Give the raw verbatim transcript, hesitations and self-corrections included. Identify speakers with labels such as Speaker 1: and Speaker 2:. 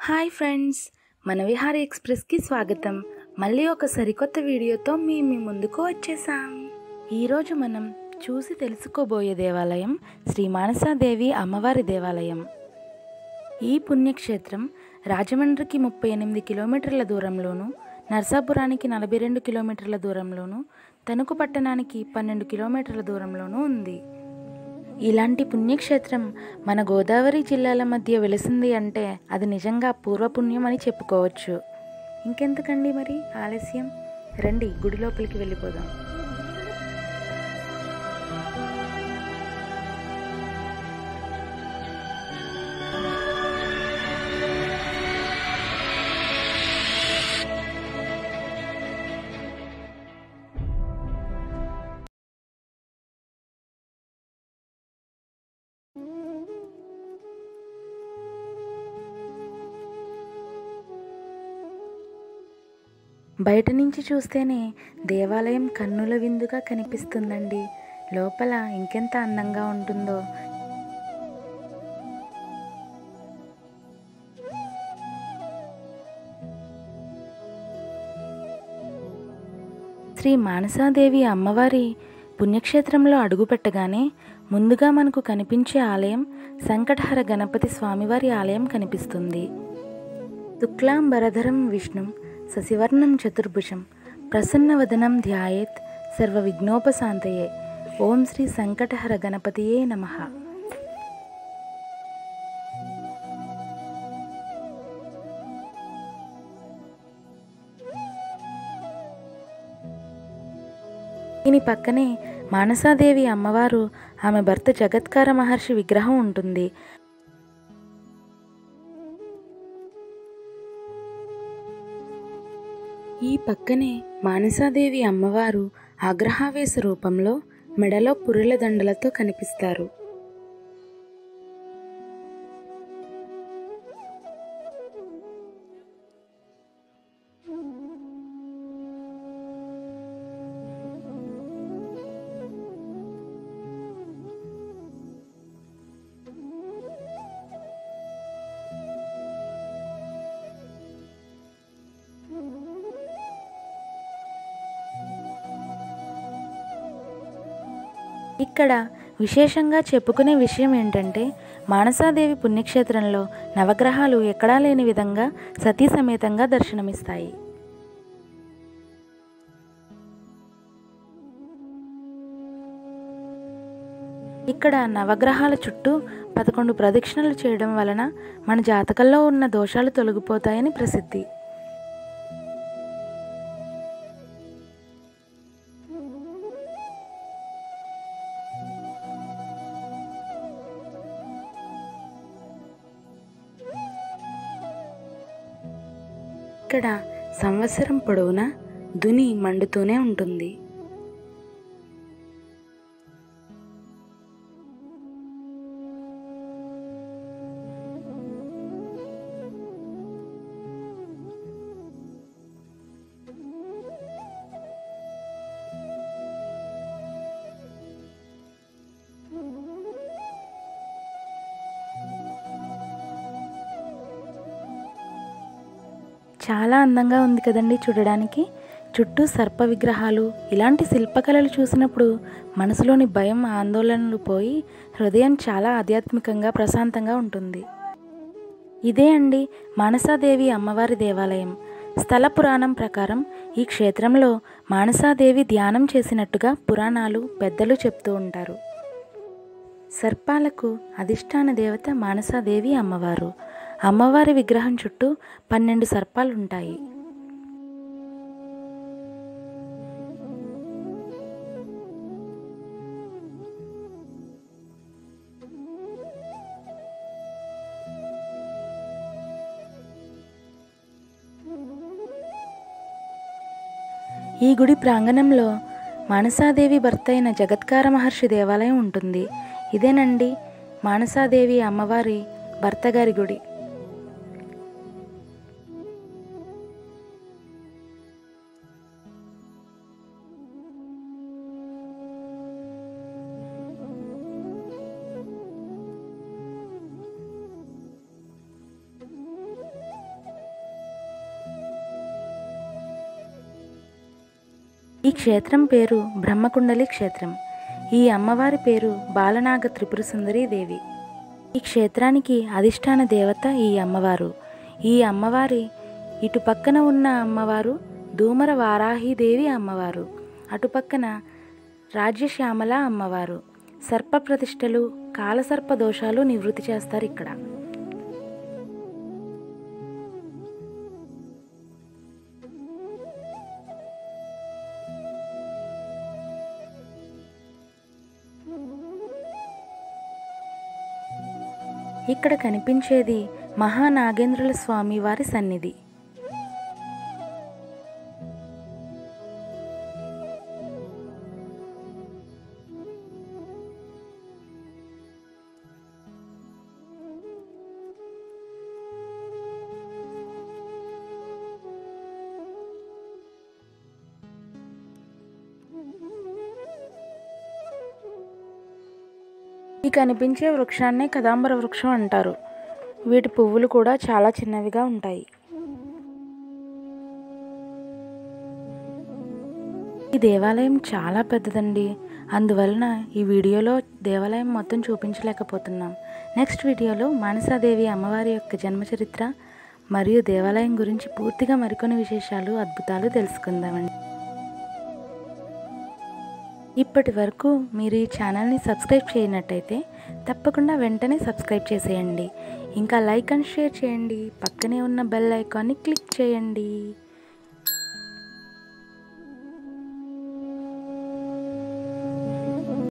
Speaker 1: Hi friends, మన విహారీ ఎక్స్ప్రెస్కి స్వాగతం. మళ్ళీ ఒక సరికొత్త వీడియోతో మీ మీ ముందుకు వచ్చేసాం. ఈరోజు మనం చూసి తెలుసుకోబోయే దేవాలయం శ్రీ మానసాదేవి అమ్మవారి దేవాలయం. ఈ పుణ్యక్షేత్రం రాజమండ్రికి ముప్పై ఎనిమిది కిలోమీటర్ల దూరంలోను, నర్సాపురానికి నలభై రెండు కిలోమీటర్ల దూరంలోను, తణుకు పట్టణానికి పన్నెండు కిలోమీటర్ల దూరంలోనూ ఉంది. ఇలాంటి పుణ్యక్షేత్రం మన గోదావరి జిల్లాల మధ్య వెలిసింది అంటే అది నిజంగా పూర్వపుణ్యం అని చెప్పుకోవచ్చు. ఇంకెందుకండి మరి ఆలస్యం, రండి గుడి లోపలికి వెళ్ళిపోదాం. బయట నుంచి చూస్తేనే దేవాలయం కన్నుల విందుగా కనిపిస్తుందండి. లోపల ఇంకెంత అందంగా ఉంటుందో. శ్రీ మానసాదేవి అమ్మవారి పుణ్యక్షేత్రంలో అడుగుపెట్టగానే ముందుగా మనకు కనిపించే ఆలయం సంకటహర గణపతి స్వామివారి ఆలయం కనిపిస్తుంది. శుక్లాంబరధరం విష్ణుం శశివర్ణం చతుర్భుజం ప్రసన్నవదనం ధ్యాయేత్ సర్వ విఘ్నోపశాంతయే. ఓం శ్రీ సంకటహర గణపతియే నమః. దీని పక్కనే మానసాదేవి అమ్మవారు, ఆమె భర్త జగత్కార మహర్షి విగ్రహం ఉంటుంది. ఈ పక్కనే మానసాదేవి అమ్మవారు ఆగ్రహావేశ రూపంలో మెడలో పుర్రెల దండలతో కనిపిస్తారు. ఇక్కడ విశేషంగా చెప్పుకునే విషయం ఏంటంటే, మానసాదేవి పుణ్యక్షేత్రంలో నవగ్రహాలు ఎక్కడా లేని విధంగా సతీ సమేతంగా దర్శనమిస్తాయి. ఇక్కడ నవగ్రహాల చుట్టూ పదకొండు ప్రదక్షిణలు చేయడం వలన మన జాతకంలో ఉన్న దోషాలు తొలగిపోతాయని ప్రసిద్ధి. ఇక్కడ సంవత్సరం పొడవునా దుని మండుతూనే ఉంటుంది. చాలా అందంగా ఉంది కదండి చూడడానికి. చుట్టూ సర్ప విగ్రహాలు, ఇలాంటి శిల్పకళలు చూసినప్పుడు మనసులోని భయం, ఆందోళనలు పోయి హృదయం చాలా ఆధ్యాత్మికంగా ప్రశాంతంగా ఉంటుంది. ఇదే అండి మానసాదేవి అమ్మవారి దేవాలయం. స్థల పురాణం ప్రకారం ఈ క్షేత్రంలో మానసాదేవి ధ్యానం చేసినట్టుగా పురాణాలు పెద్దలు చెప్తూ ఉంటారు. సర్పాలకు అధిష్టాన దేవత మానసాదేవి అమ్మవారు. అమ్మవారి విగ్రహం చుట్టూ పన్నెండు సర్పాలు ఉంటాయి. ఈ గుడి ప్రాంగణంలో మానసాదేవి భర్త అయిన జగత్కార మహర్షి దేవాలయం ఉంటుంది. ఇదేనండి మానసాదేవి అమ్మవారి భర్త గారి గుడి. ఈ క్షేత్రం పేరు బ్రహ్మకుండలి క్షేత్రం. ఈ అమ్మవారి పేరు బాలనాగ త్రిపుర సుందరీ దేవి. ఈ క్షేత్రానికి అధిష్టాన దేవత ఈ అమ్మవారు. ఈ అమ్మవారి ఇటు పక్కన ఉన్న అమ్మవారు ధూమర వారాహిదేవి అమ్మవారు, అటుపక్కన రాజ్యశ్యామల అమ్మవారు. సర్ప ప్రతిష్టలు, కాలసర్ప దోషాలు నివృత్తి చేస్తారు ఇక్కడ. ఇక్కడ కనిపించేది మహానాగేంద్రుల స్వామి వారి సన్నిధి. ఈ కనిపించే వృక్షాన్నే కదాంబర వృక్షం అంటారు. వీటి పువ్వులు కూడా చాలా చిన్నవిగా ఉంటాయి. ఈ దేవాలయం చాలా పెద్దదండి. అందువలన ఈ వీడియోలో దేవాలయం మొత్తం చూపించలేకపోతున్నాం. నెక్స్ట్ వీడియోలో మానసాదేవి అమ్మవారి యొక్క జన్మచరిత్ర మరియు దేవాలయం గురించి పూర్తిగా మరికొన్ని విశేషాలు, అద్భుతాలు తెలుసుకుందామండి. ఇప్పటి వరకు మీరు ఈ ఛానల్ని సబ్స్క్రైబ్ చేయనట్టయితే తప్పకుండా వెంటనే సబ్స్క్రైబ్ చేసేయండి. ఇంకా లైక్ అండ్ షేర్ చేయండి. పక్కనే ఉన్న బెల్ ఐకాన్ని క్లిక్ చేయండి.